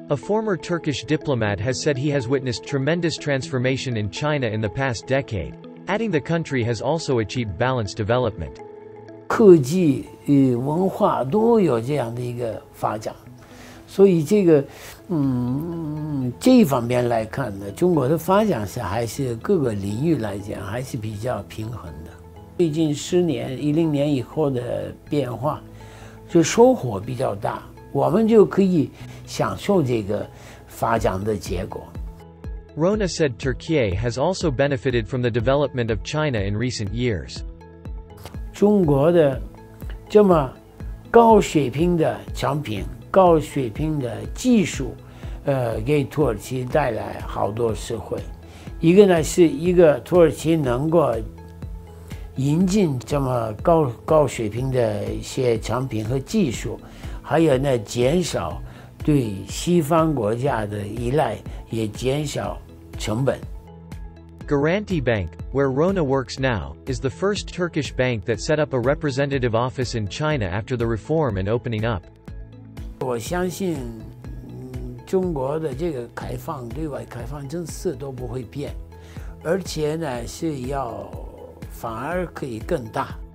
A former Turkish diplomat has said he has witnessed tremendous transformation in China in the past decade, adding the country has also achieved balanced development. 科技与文化都有这样的一个发展，所以这一方面来看呢，中国的发展是还是各个领域来讲还是比较平衡的。最近10年、10年以后的变化，就收获比较大，我们就可以享受这个发展的结果。 Rona said Turkey has also benefited from the development of China in recent years. 中国的这么高水平的产品、高水平的技术，给土耳其带来好多实惠。一个呢是一个土耳其能够引进这么高水平的一些产品和技术，还有呢减少对西方国家的依赖，也减少成本。 Garanti Bank, where Rona works now, is the first Turkish bank that set up a representative office in China after the reform and opening up. 我相信，中国的这个开放、对外开放政策都不会变，而且呢是反而可以更大。